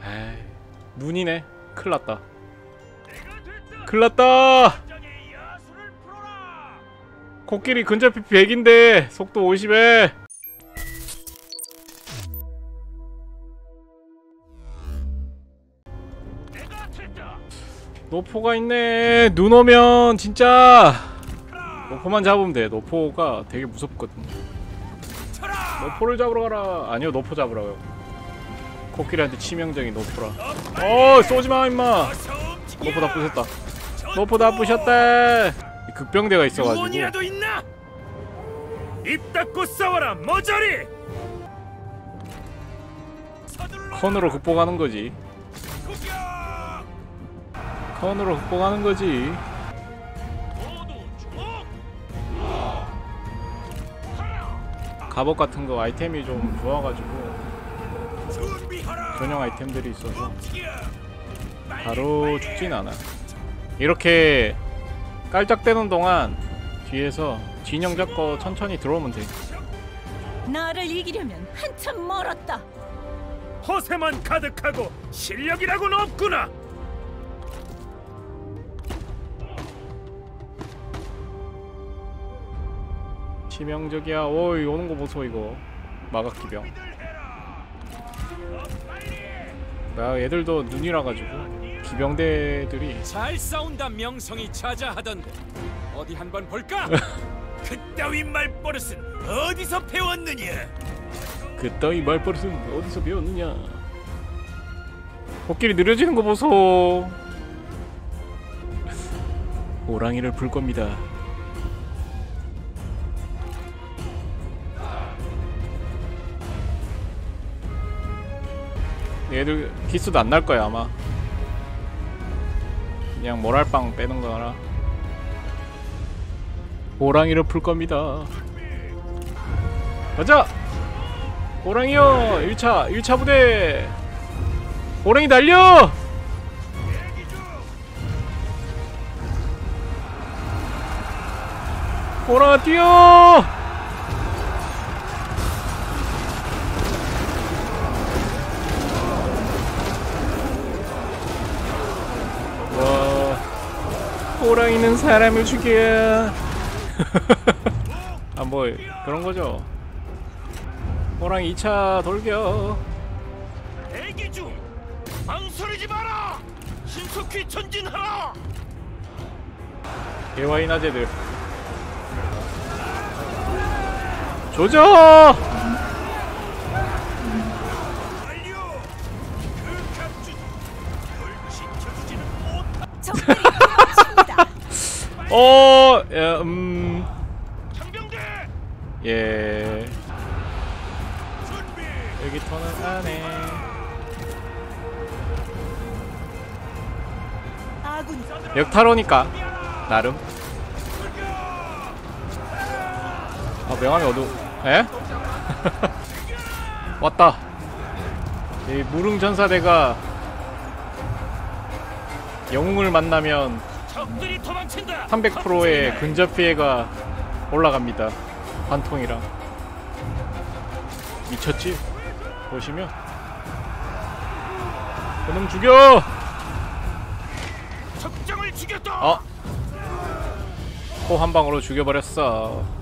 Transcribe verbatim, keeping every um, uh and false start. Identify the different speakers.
Speaker 1: 에이, 눈이네. 큰일났다. 큰일났다. 코끼리 근접피 백인데 속도 오십에 노포가 있네. 눈 오면 진짜 노포만 잡으면 돼. 노포가 되게 무섭거든. 노포를 잡으러 가라. 아니요, 노포 잡으라고요. 코끼리한테 치명적인 노포라. 어, 쏘지마 임마. 노포 다 부셨다. 노포 다 부셨대. 극병대가 있어가지고.
Speaker 2: 유언이라도 있나? 입 닫고 싸워라 머저리.
Speaker 1: 컨으로 극복하는 거지. 컨으로 극복하는 거지. 갑옷 같은 거 아이템이 좀 좋아가지고 전용 아이템들이 있어서 바로 죽진 않아. 이렇게 깔짝대는 동안 뒤에서 진영 잡고 천천히 들어오면 돼.
Speaker 3: 나를 이기려면 한참 멀었다.
Speaker 2: 허세만 가득하고 실력이라고는 없구나.
Speaker 1: 치명적이야. 오이, 오는 거 보소. 이거 마각기병. 나 애들도 눈이라 가지고 기병대들이
Speaker 2: 잘 싸운다 명성이 자자하던데 어디 한번 볼까? 그따위 말버릇은 어디서 배웠느냐?
Speaker 1: 그따위 말버릇은 어디서 배웠느냐? 코끼리 느려지는 거 보소. 호랑이를 불 겁니다. 얘들 기수도 안 날 거야 아마. 그냥 모랄빵 빼는 거라. 호랑이를 풀 겁니다. 가자! 호랑이요! 일 차! 일 차 부대! 호랑이 달려! 호랑아 뛰어! 호랑이는 사람을 죽여. 아, 뭐 그런 거죠. 호랑이 이 차 돌겨.
Speaker 2: 대기 중. 망설이지 마라. 신속히 전진하라.
Speaker 1: 개와이 나제들 조져. 어, 야, 음, 예, 여기 터는 안에 역타로니까 나름. 아, 명함이 어두. 에? 왔다. 이 무릉전사대가 영웅을 만나면 삼백 퍼센트의 근접 피해가 올라갑니다. 관통이랑. 미쳤지? 보시면 그놈 죽여!
Speaker 2: 적장을 죽였다.
Speaker 1: 어? 코 한 방으로 죽여버렸어.